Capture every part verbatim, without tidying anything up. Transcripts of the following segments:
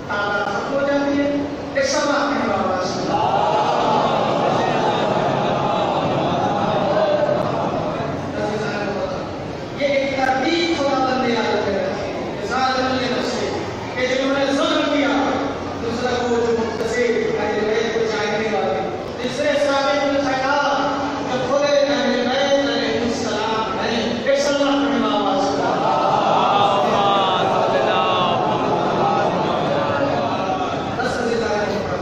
ताकत खत्म हो जाती है। एक सब आपने आवाज सुना, ये एक तरतीब खुदा बंदे याद रखे कि जिन्होंने जुल्म किया दूसरा को जो मुक्तसे अहले बैत को चाहने वाले, तीसरे साबित में खैरात जो खुदे अहले बैत अलैहिस्सलाम नहीं। एक सलाम पढ़ने वाला आवाज सुना, बस मजेदार है।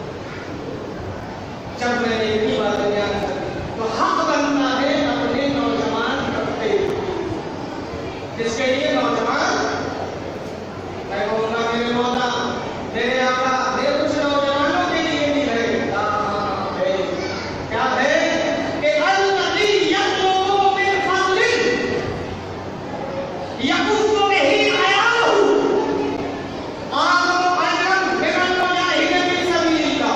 जब मैंने इतनी बातें बयान की तो हक बनता है अपने नौजवान तबके, जिसके लिए नौजवान, मैं कहूँगा मेरे मौला, मेरे आका, मेरे कुछ नौजवानों के लिए भी है, है क्या है कि अल्लज़ी यत्लुबु मिन फ़ज़लिह यकुफ़्फ़ु बिही अयाहु आज़मु अजरन मिनल मुजाहिदीन फ़ी सबीलिल्लाह।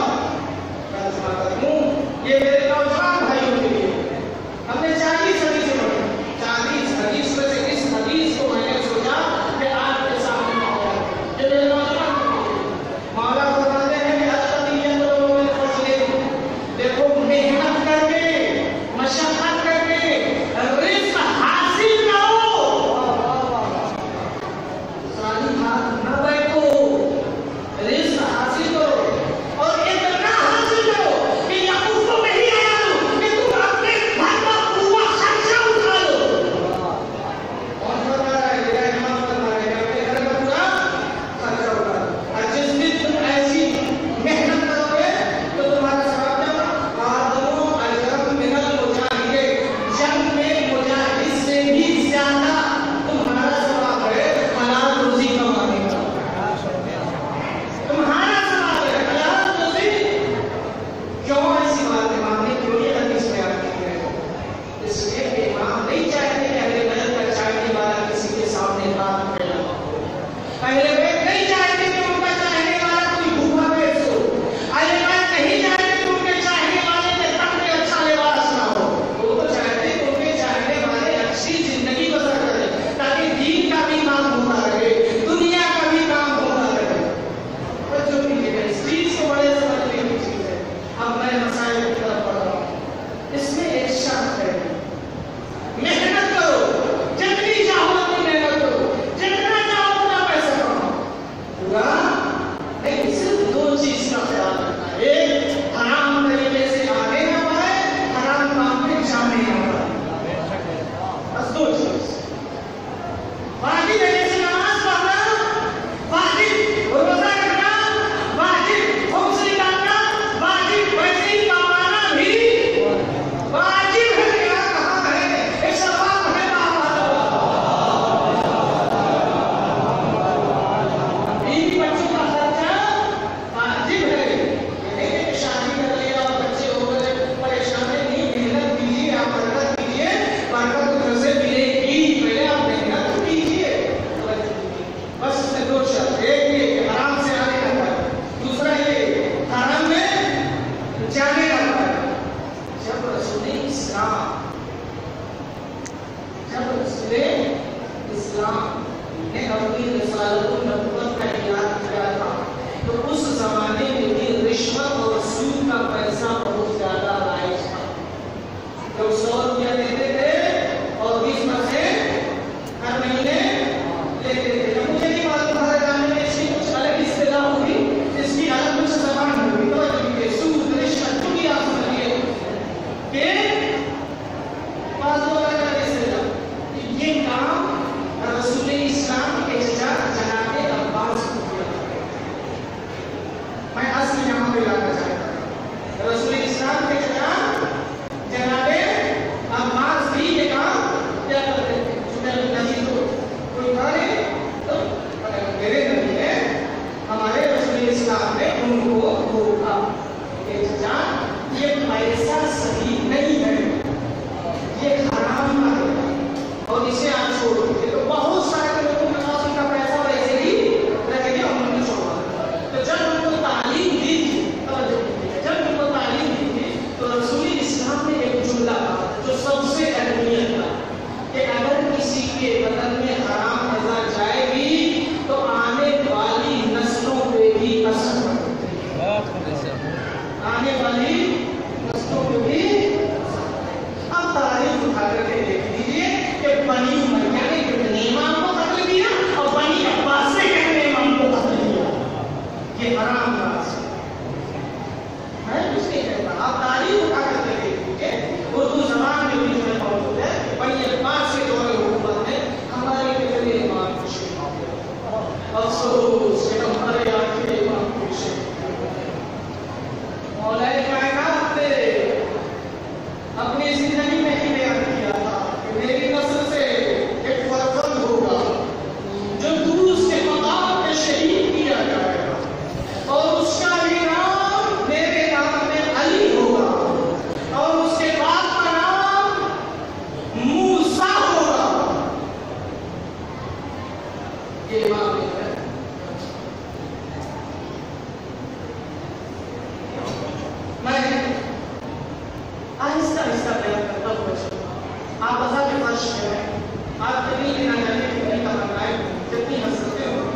ये मेरे नौजवान भाइयों के लिए हमने चालीस हदीसें पढ़ी, चालीस हदीस में से इस हदीस को मैंने सोचा कि आपके सामने ये मेरे नौजवान मौला बताते हैं कि अल्लज़ी यत्लुबु मिन फ़ज़लिह, देखो मेहनत करके मशक्कत करके रिज़्क़ हासिल करो, सारी हाथ न बैठो, रिज़्क़ हासिल करो और इतना हासिल करो कि यकुफ़्फ़ु बिही अयाहु, कि तुम अपने घर का पूरा खर्चा उठा लो। कौन बता रहा है? मेरा इमाम बता रहा है कि अपने घर का पूरा खर्चा उठा लो। और जिस दिन तुम ऐसी मेहनत करोगे तो तुम्हारा सवाब क्या होगा? आज़मु अजरन मिनल मुजाहिदीन, जंग में मुजाहिद से भी ज्यादा तुम्हारा सवाब है हलाल रोजी कमाने का। तुम्हारा सवाब है हलाल रोजी। क्यों ऐसी बातें मानने क्यों ये हदीस में आती है? इसलिए कि इमाम नहीं चाहते कि अहले बैत का चाहने वाला किसी के सामने बात फैला। अहले बैत नहीं चाहते कि उनका चाहने वाला कोई भूखा पेट हो। अहले बैत नहीं चाहते कि उनके चाहने वाले के तन में अच्छा लिबास ना हो। वो तो चाहते कि उनके चाहने वाले अच्छी जिंदगी बसर करें, ताकि दीन का भी काम होता रहे, दुनिया का भी काम होता रहे। और जो भी है इस चीज को बड़े समझने की चीज है। अब मैं मसाइल की तरफ बढ़ रहा हूँ। इसमें एक शर्त है, मेहनत करो, जितनी चाहो उतनी मेहनत करो, जितना चाहो उतना पैसा कमाओ, पूरा नहीं। सिर्फ दो चीज का ख्याल रखना है, एक हराम तरीके से आगे ना बढ़े, हराम काम में जाने ना पड़े, बस दो चीज। वाजिब तरीके से नमाज पढ़ना, वाजिब रोजा रखना, वाजिब खुम्स निकालना, वाजिब पैसे ही कमाना भी वाजिब है। क्या कहा है? एक सवाब है बीवी बच्चों का खर्चा वाजिब है। ये नहीं कि शादी कर लिया और बच्चे हो गए, परेशानी नहीं। मेहनत कीजिए, आप बरकत कीजिए, बरकत घर से मिलेगी। पहले आप मेहनत कीजिए, बस इसमें दो शर्त, एक ये कि हराम से आने का पाए, दूसरा ये हराम में जाने का पाए। जब रसूल इस्लाम जब रसूल इस्लाम ने अपनी रिसालत और नबूवत का ऐलान किया था तो उस जमाने में भी रिश्वत और सूद का पैसा बहुत ज्यादा राइज था। जब सौ रुपया देते थे और बीस परसेंट हर महीने लेते थे। मुझे नहीं मालूम हमारे जाने में इसकी कुछ अलग इस्तेलाह होगी, इसकी अलग कुछ जबान होगी। तो ये सूद रिश्वत जो भी आप समझिए कि बात हो रहा है इस्तेलाह, ये काम रसूल इस्लाम के चचा जनाबे अब्बास को किया। मैं असल यहाँ पे लाना चाहता हूँ, रसूल इस्लाम के चचा जनाबे अब्बास भी ये काम क्या करते थे। चुनाव नबी तो कोई करे तो मेरे नबी है, हमारे रसूल इस्लाम ने उनको रोका कि चचा ये पैसा सही नहीं है, ये हराम का है और इसे आप छोड़ दीजिए। तो बहुत सारे लोगों के पास उनका पैसा वैसे ही रह गया, उन्होंने छोड़ा। तो जब उनको तालीम दी थी, जब उनको तालीम दी थी तो रसूल इस्लाम ने एक जुमला कहा जो सबसे अहमियत था कि अगर किसी के बदन में हराम नजर जाएगी तो आने वाली नस्लों पे ये हराम बात है। मैं कुछ नहीं कहता, आप तारीफ उठा करके देखिए, उर्दू जबान में भी जो है मौजूद है, बड़ी अल्फाज से जो है हुकूमत ने हमारे पिछले इमाम को शिफा दिया। अफसोस कि हमारे आखिरी इमाम को शिफा मौलाए कायनात ने अपनी जिंदगी में ही बयान किया था कि मेरी नस्ल से एक फरजंद होगा जो दूस के मकाम पे शहीद किया जाएगा और उसका भी नाम मेरे नाम में अली होगा और उसके बाप का नाम मूसा होगा। ये इमाम है। मैं आहिस्ता आहिस्ता बयान करता हुआ चलूंगा। आप अज़ा के फर्श में हैं, आप कभी भी ना जाने कितनी तमन्नाएं कितनी हसरतें हो।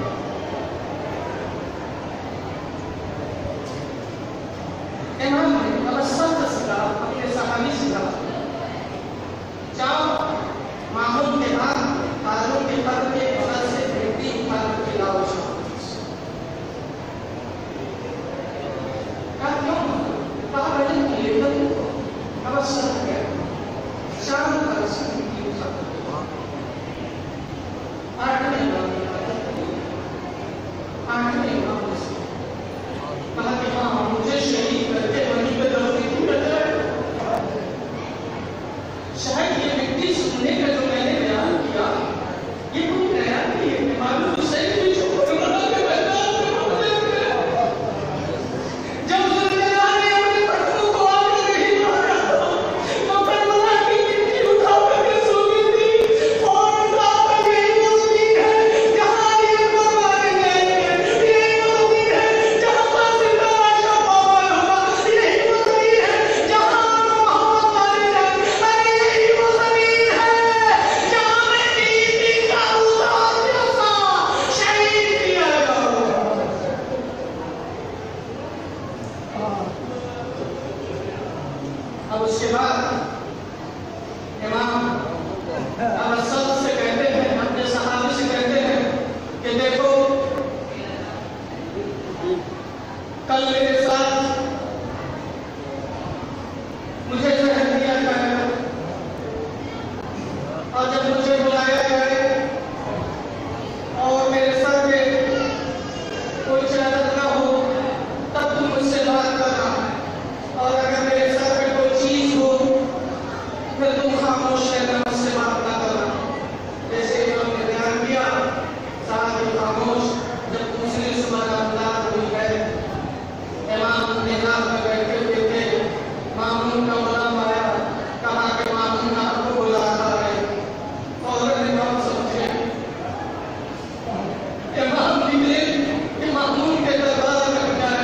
इमाम ने तबस्सुम का सिला अपने सहाबी से कहा, जाओ मामून के बाद कानून के पर के बगल से मिट्टी उठा के लाओ। कहा क्यों? कहा बड़े लिए तबस्सुम किया, शाम पर से मिट्टी उठा कर आठवें इमाम ने आठवें इमाम ने कहा कि हाँ मुझे शहीद करके वहीं पे दफन क्यों करते हैं? शायद ये मिट्टी सुनने का जो मैंने बयान किया ये कोई नया नहीं है। इमाम हुसैन भी जो करबला के मैदान में होते थे, जब जिंदगार ने अपने पत्थरों को आग नहीं मारा तो करबला की मिट्टी उठा करके सूखी थी और उठा कर यही वो ज़मीन है जहाँ ये कुर्बानी गए, यही वो ज़मीन है जहाँ पर जिंदा लाशों को अमल होगा, यही वो ज़मीन है जहाँ मोहम्मद मारे जाए, अरे यही वो ज़मीन है जहाँ मैं तीन दिन का रोज़ा प्यासा शहीद किया जाऊंगा। अब उसके बाद इमाम तबस्सुम से कहते हैं, अपने सहाबी से कहते हैं कि देखो कल मेरे साथ मुझे जहर दिया जाएगा और जब मुझे बुलाया जाए और मेरे सर पे कोई चादर ना हो तब तुम मुझसे बात करना, और अगर मेरे सर पे कोई चीज हो फिर तुम खामोश रहना, मुझसे बात ना करना। जैसे इन्होंने बयान किया, साहब खामोश। जब दूसरी सुबह रात हुई है, इमाम निगाह में बैठे हुए थे, मामून का गुलाम आया, कहा कि मामून आपको बुला रहा है। फौरन इमाम समझे, इमाम निकले कि मामून के दरबार में जाए।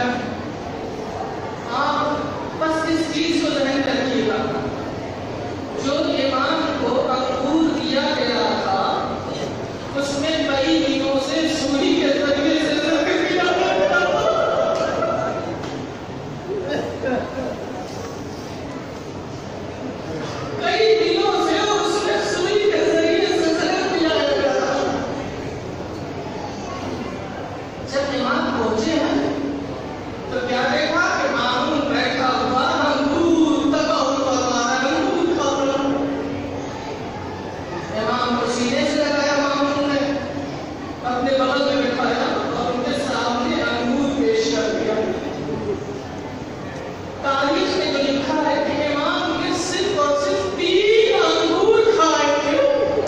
आप बस इस चीज को ध्यान रखिएगा, जो इमाम को अंगूर दिया गया था उसमें कई दिनों से सुई के जरिए से जख्म किया गया था। कई दिनों से उसमें सुई के जरिए से जख्म किया गया था। जब इमाम पहुंचे हैं तो क्या देखा कि मामून बैठा हुआ अंगूर तबाहुल फरमा रहा है, अंगूर खा रहा है। इमाम को सीने से लगाया, मामून ने अपने बगल में बिठाया और उनके सामने अंगूर पेश कर दिया। तारीख में जो लिखा है कि इमाम ने सिर्फ और सिर्फ तीन अंगूर खाए थे,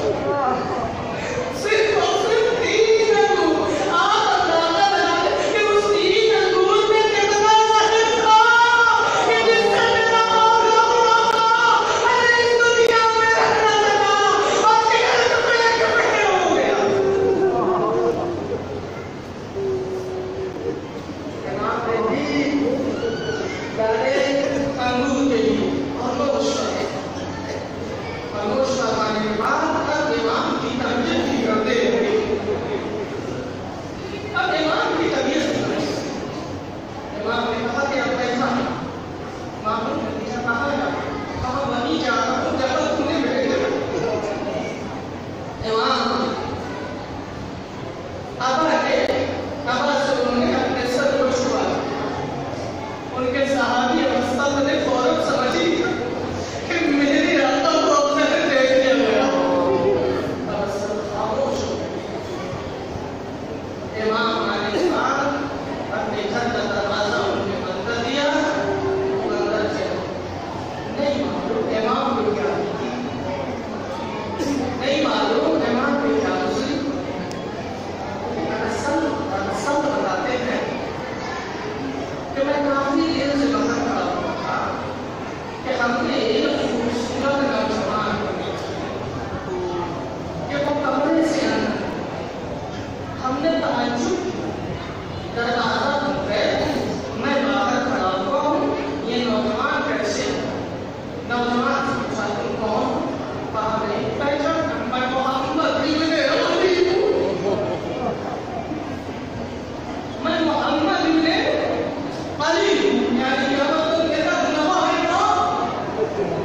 सिर्फ और सिर्फ तीन अंगूर। आप अंदाजा लगाएं कि उस तीन अंगूर में कितना जहर था कि जिससे मेरा मौला हुआ था, अरे इस दुनिया में रहना लगा और जिगर टुकड़े टुकड़े हो गया। इमाम ने भी डाले अंगूर के लिए और खामोश रहे। खामोश रहने के बाद अब इमाम की तबीयत बिगड़ने लगी। अब इमाम की तबीयत बिगड़ी। इमाम ने कहा कि अब बैठा। मामून ने पूछा कहाँ जा? कहा वहीं जा रहा हूँ जहाँ तूने भेजा। इमाम अब आगे अब से उन्होंने अपने सर को घर का दरवाजा उन्होंने बंद कर दिया, वो अंदर चले। नहीं मालूम इमाम को क्या थी, नहीं मालूम इमाम को क्या हुई। दरअसल दरअसल बताते हैं कि मैं काफी देर से बाहर खड़ा हुआ था कि हमने एक खूबसूरत नौजवान को देखा कि वो कमरे से अंदर, हमने तवज्जुह की, दरवाजा बंद है, मैं बाहर खड़ा हुआ हूँ, ये नौजवान कैसे? नौजवान से पूछा तुम कौन? कहा नहीं पहचान, मैं मोहम्मद इब्न अली हूँ, मैं मोहम्मद इब्न अली हूँ। यानी क्या मतलब? कहता नवा है ना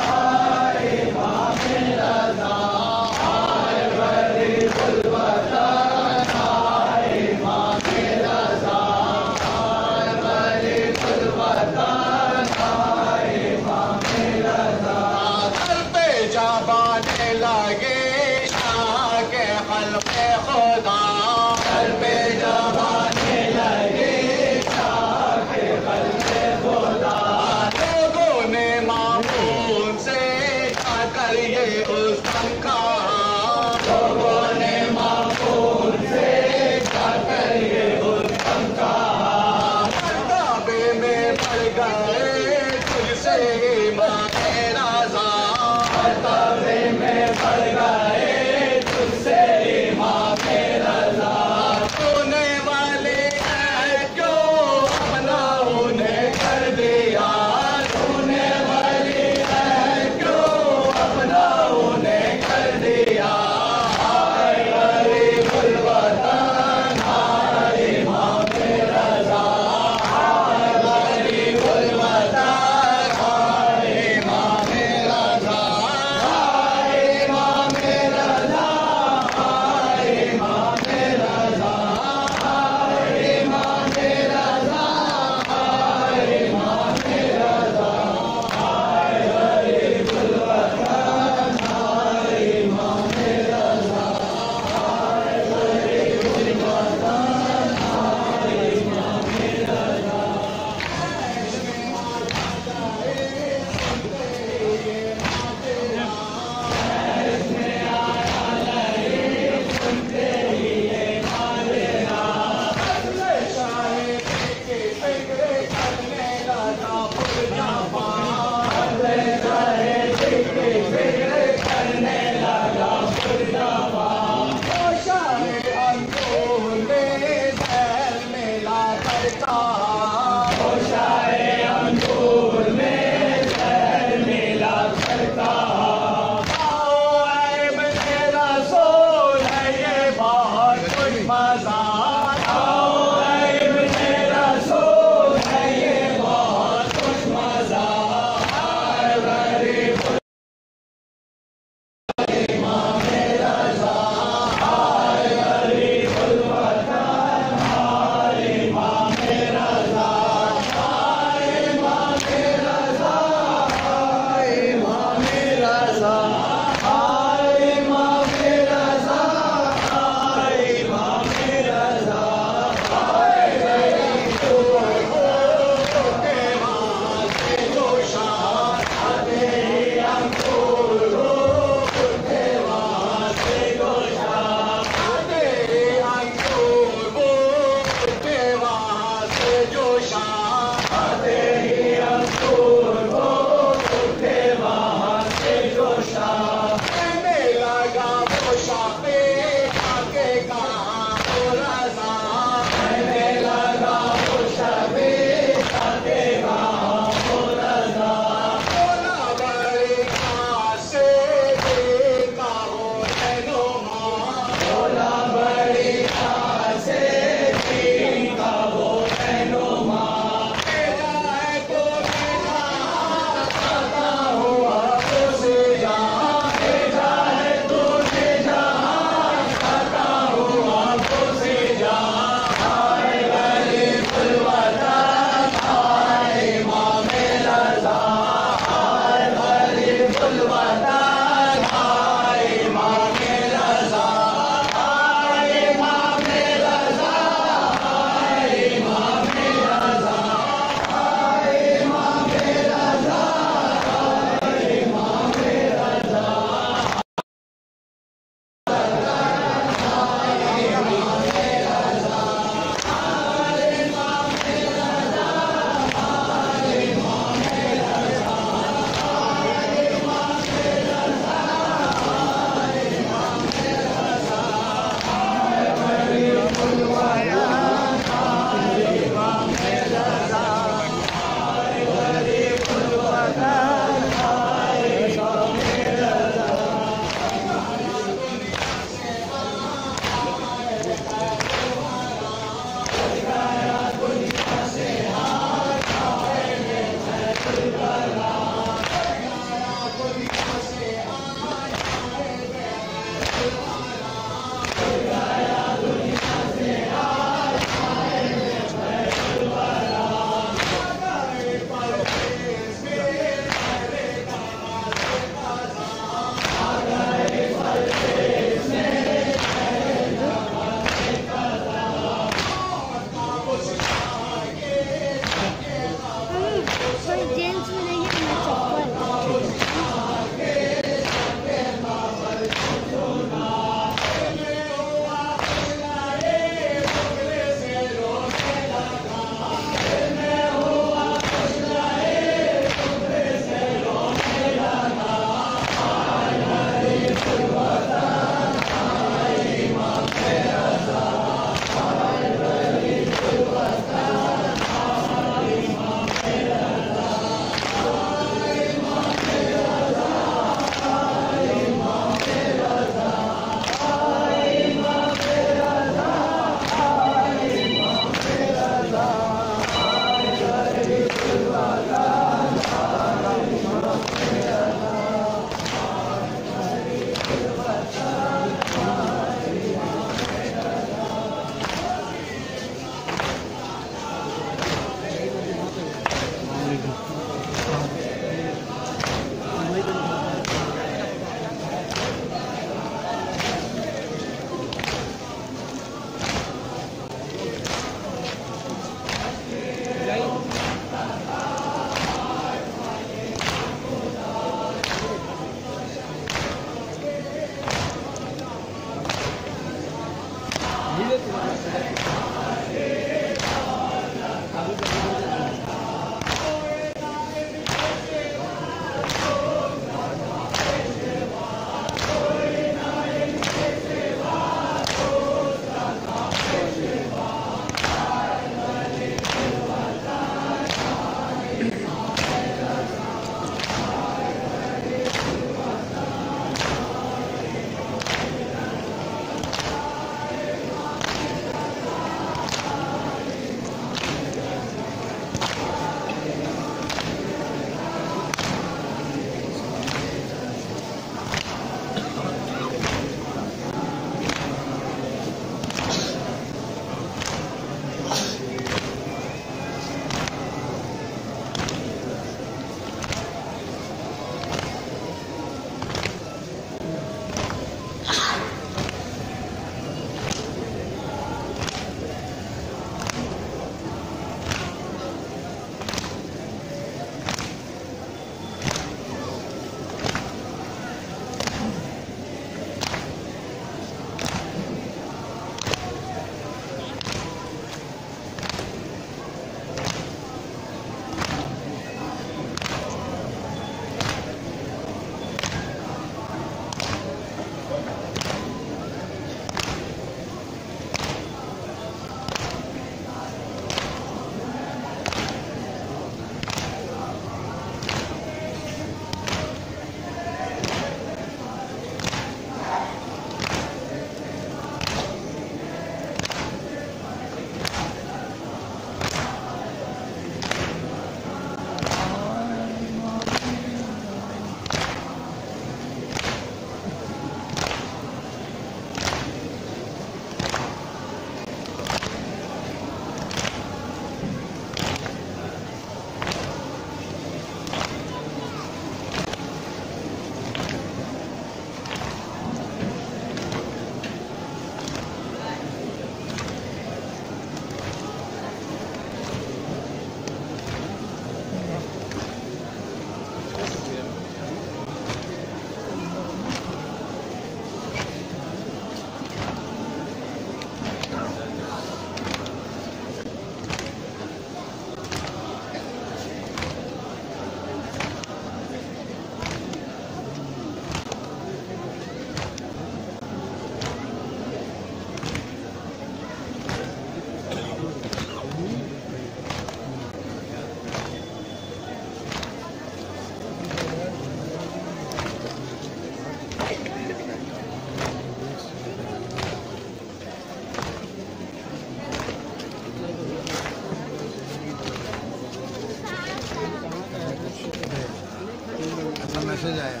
मैसेज आया।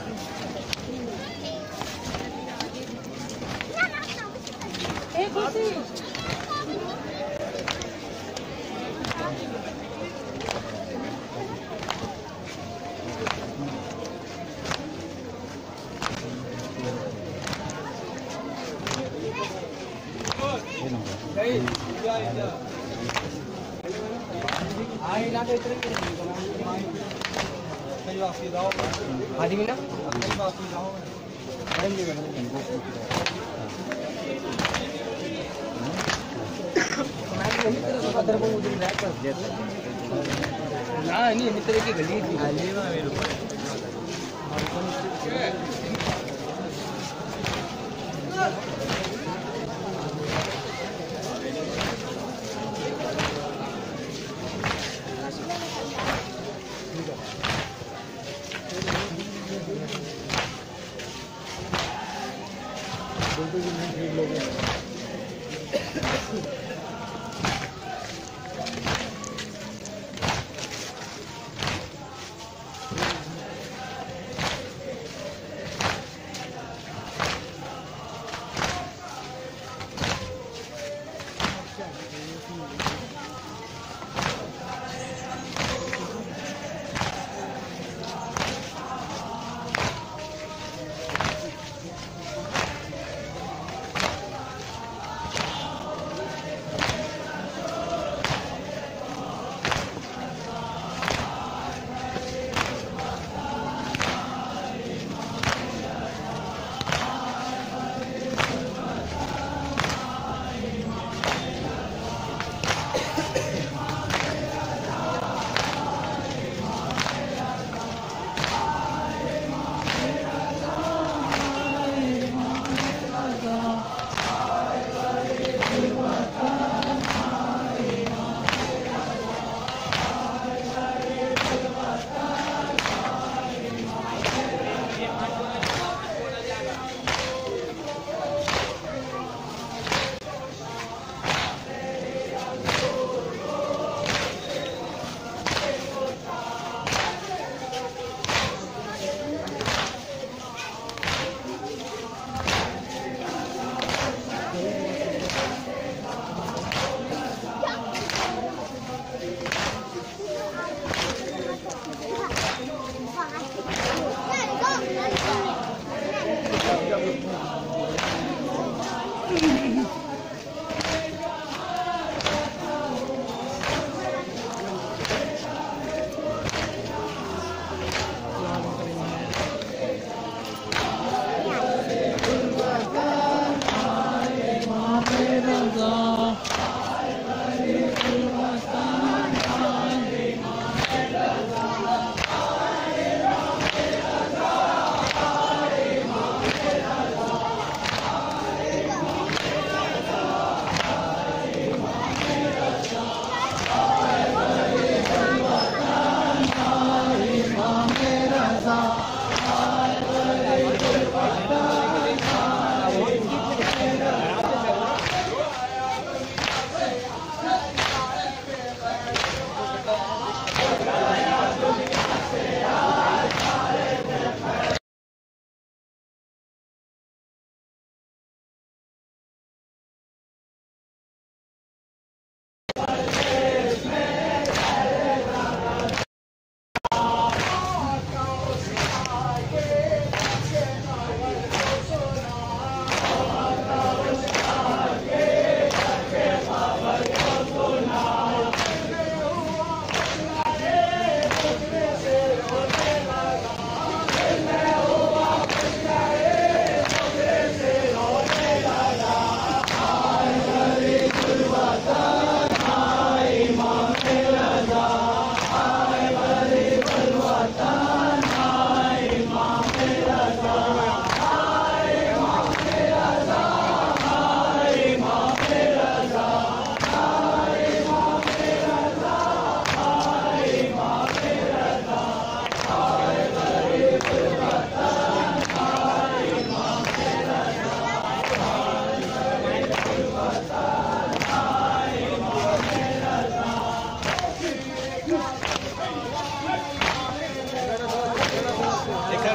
एक कुर्सी आदमी ना ना नहीं मित्र की गली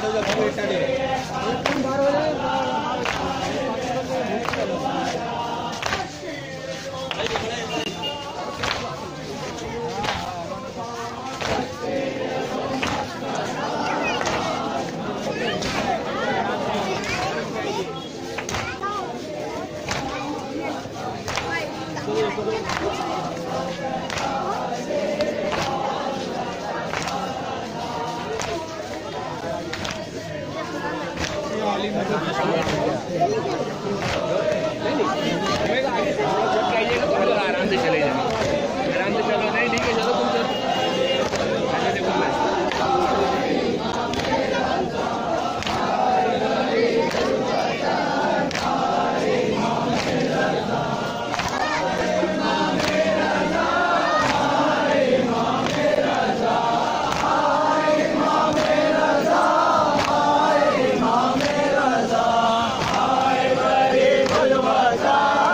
आराम से चले जाओ, आराम से चलो। नहीं ठीक है, चलो तुम चलो। Bye.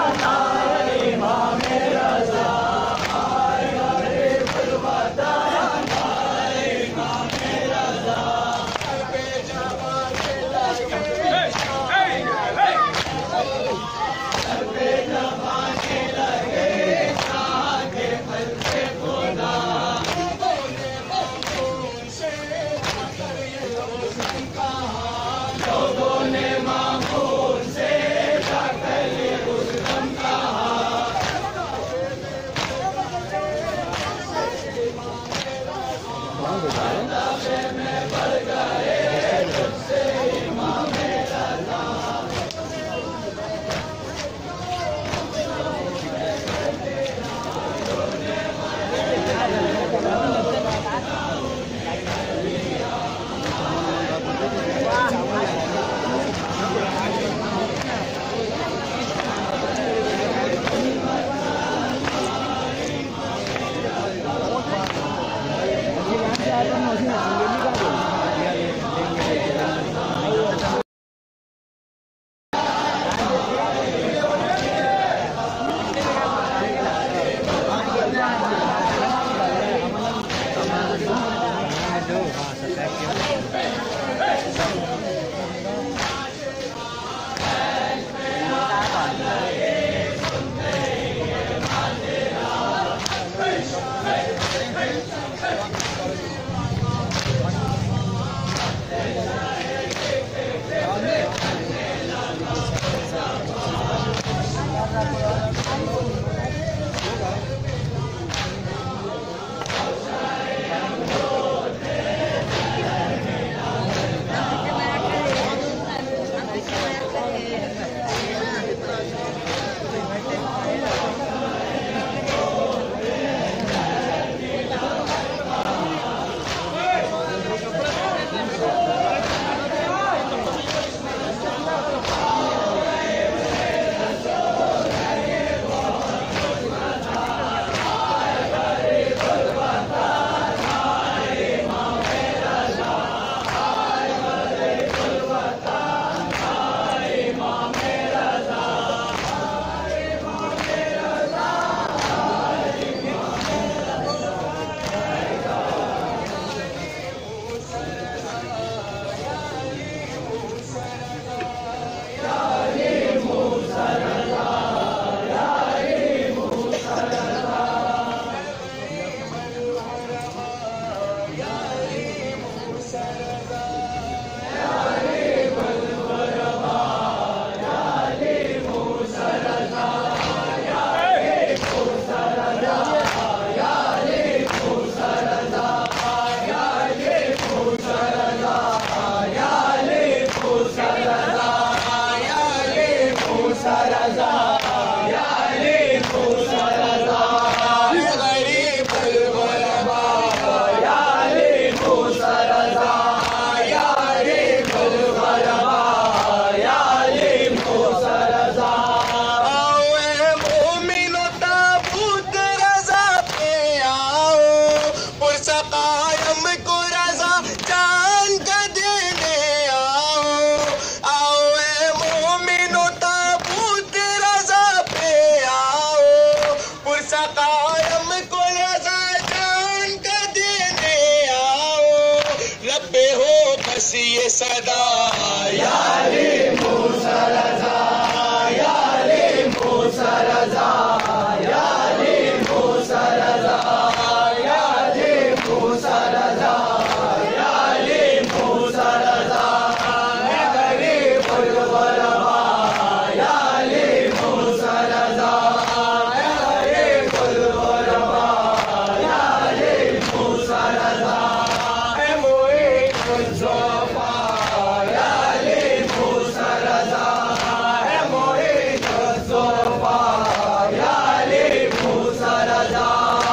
हंसी ये सदा या अली मूसा रज़ा, या अली मूसा रज़ा, या अली मूसा रज़ा, या अली मूसा रज़ा, या अली मूसा रज़ा, है गरीबुल गुरबा, या अली मूसा रज़ा, है गरीबुल गुरबा, या अली मूसा रज़ा, है मुईनुल ज़ुफ़ा, या अली मूसा रज़ा, है मुईनुल ज़ुफ़ा, या अली मूसा रज़ा।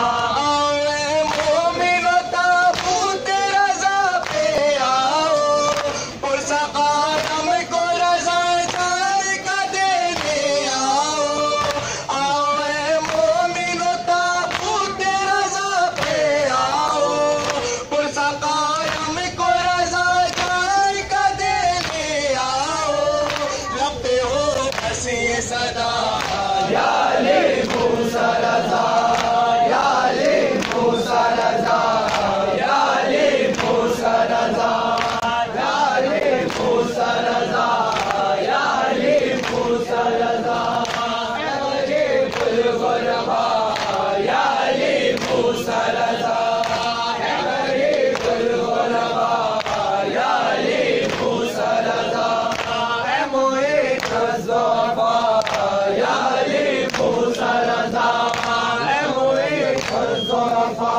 आओ मोमिनो ताबूत रज़ा पे आओ, पुरसक़ारम को रज़ा जायका देने आओ। आओ मोमिनो ताबूत रज़ा पे आओ, पुरसक़ारम को रज़ा जायका देने आओ। लबते हो हंसी ये सदा या अली मूसा रज़ा, या अली मूसा रज़ा, या अली मूसा रज़ा, या अली मूसा रज़ा, या अली मूसा रज़ा, है गरीबुल गुरबा, या अली मूसा रज़ा, है गरीबुल गुरबा, या अली मूसा रज़ा, है मुईनुल ज़ुफ़ा, या अली मूसा रज़ा, है मुईनुल ज़ुफ़ा,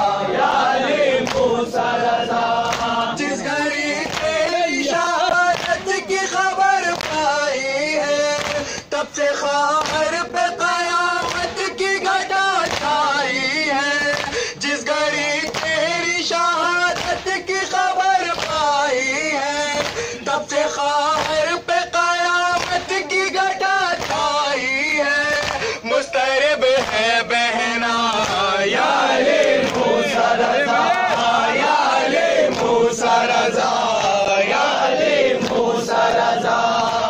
या अली मूसा रज़ा। जिस घड़ी तेरी शहादत की खबर पाई है, तब से ख़बर पे क़यामत की घटा छाई है। जिस घड़ी तेरी शहादत की खबर पाई है, तब से ख़बर पे क़यामत की घटा छाई है। मुस्तरब है बहना या अली मूसा रज़ा, या अली मूसा रज़ा, या अली मूसा रज़ा,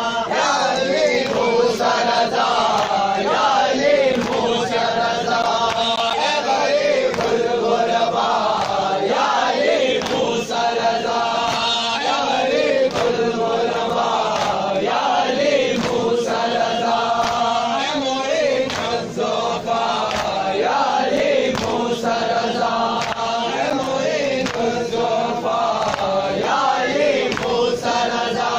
या अली मूसा रज़ा, या अली मूसा रज़ा, है गरीबुल गुरबा, या अली मूसा रज़ा, है गरीबुल गुरबा, या अली मूसा रज़ा, है मुईनुल ज़ुफ़ा, या अली मूसा रज़ा, है मुईनुल ज़ुफ़ा, या अली मूसा रज़ा।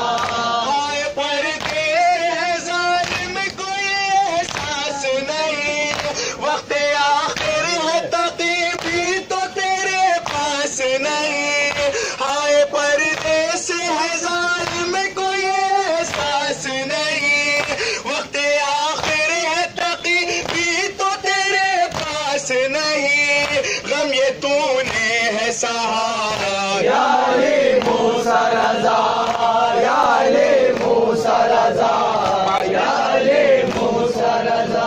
आए पर्दे है ज़ालिम को ये एहसास नहीं, वक्त आखिर है तक़ी भी तो तेरे पास नहीं। हाय पर्दे से है ज़ालिम को ये एहसास नहीं, वक्त आखिर है तक़ी भी तो तेरे पास नहीं। गम ये तूने है सहारा या अली मूसा रज़ा, या अली मूसा रज़ा, या अली मूसा रज़ा,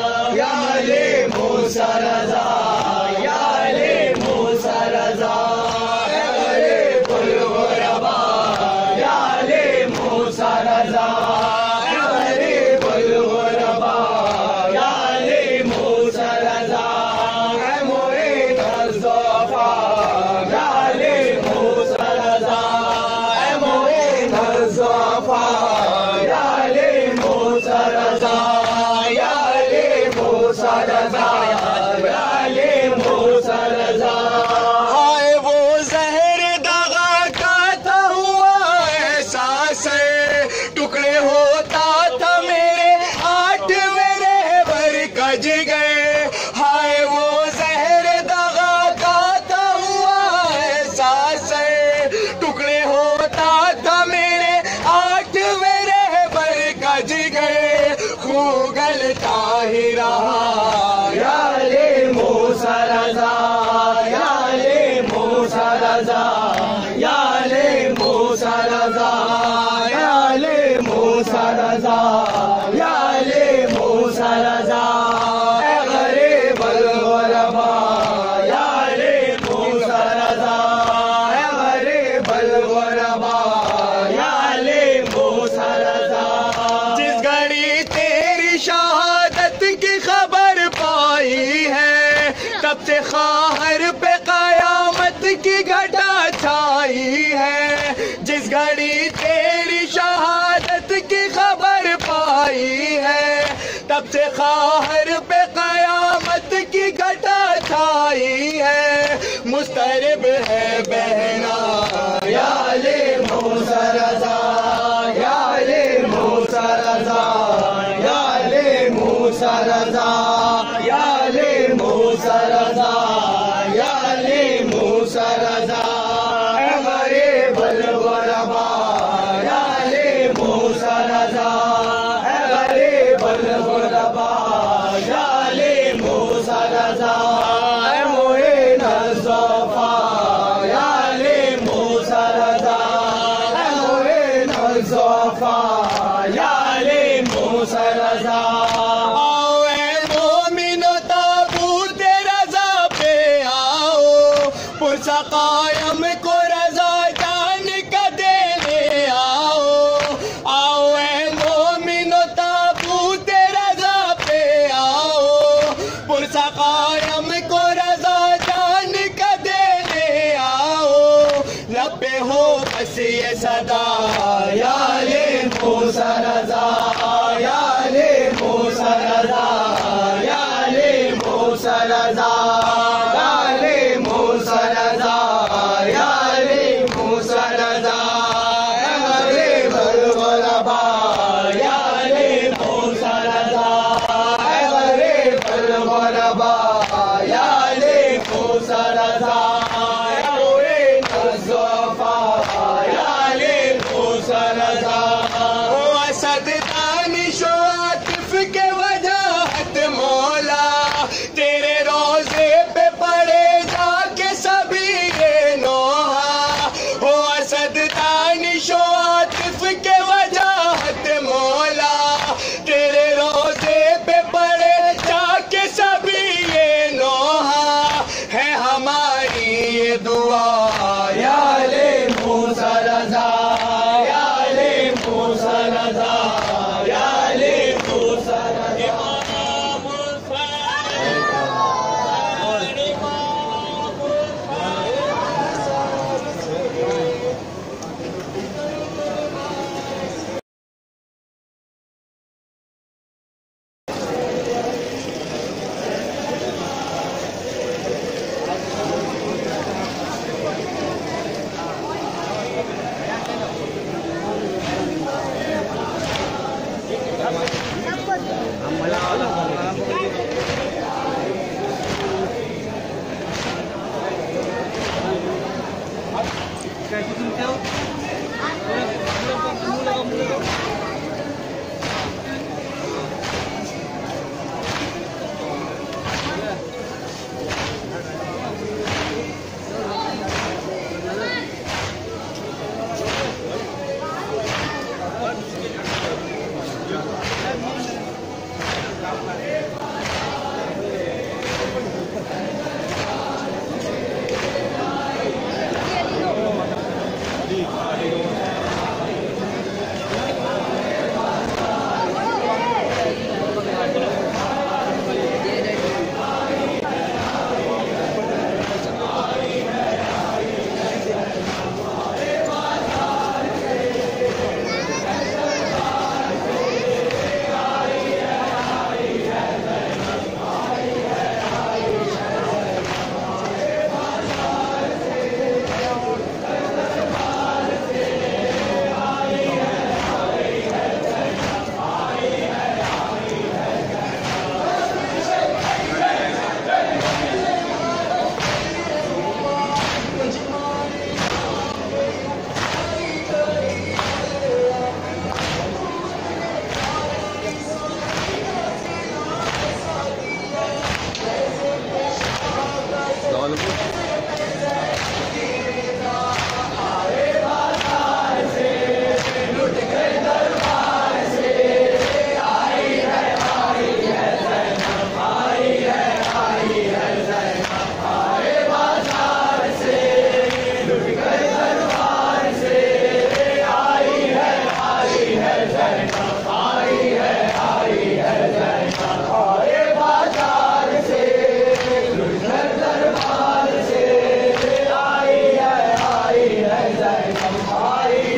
या अली मूसा रज़ा, या अली मूसा रज़ा, है गरीबुल गुरबा, या अली मूसा रज़ा, है गरीबुल गुरबा, या अली मूसा रज़ा, है मुईनुल ज़ुफ़ा, या अली मूसा रज़ा, है मुईनुल ज़ुफ़ा, या अली मूसा रज़ा, या अली मूसा रज़ा, या अली मूसा रज़ा। हाय वो ज़हर दगा का था हुआ एहसास, टुकड़े होता था मेरे आठ मेरे भर कज गए। हाय वो ज़हर दगा का था हुआ एहसास, टुकड़े होता था मेरे आठ मेरे भर कज गए। खू गलता ही रहा या अली मूसा रज़ा, या अली मूसा रज़ा, या अली मूसा रज़ा, या अली मूसा रज़ा, या अली मूसा रज़ा, है गरीबुल गुरबा, या अली मूसा रज़ा, है गरीबुल गुरबा, या अली मूसा रज़ा। जिस घड़ी तेरी शहादत की खबर पाई है, तब से ख़ाहर पे क़यामत की घटा छाई है। जिस घड़ी तेरी शहादत की खबर पाई है, तब से खाहर पे कयामत की घटा छाई है। मुस्तरब है बहना याले मूसा रज़ा, याले मूसा रज़ा, याले मूसा रज़ा, याले मूसा रज़ा, याले मूसा रज़ा, हमारे बलगुरबा याले मूसा रज़ा, हमारे बलगुरबा याले मूसा रज़ा, मोए नज़फ़ा याले मूसा रज़ा, मोए नज़फ़ा याले मूसा रज़ा। कायम को रज़ा जान का देने आओ, आओ ए मोमिनो ताबूत रज़ा पे आओ, पुरसा कायम को रज़ा जान का देने आओ। लबे हो बस ये सदा याले मूसा रज़ा, याले मूसा रज़ा, याले मूसा रज़ा, याले मूसा रज़ा, याले मूसा रज़ा, हमारे बलगुरबा याले मूसा रज़ा, हमारे बलगुरबा याले मूसा रज़ा, मोए नज़फ़ा याले मूसा रज़ा। ओ असद दानिशो आए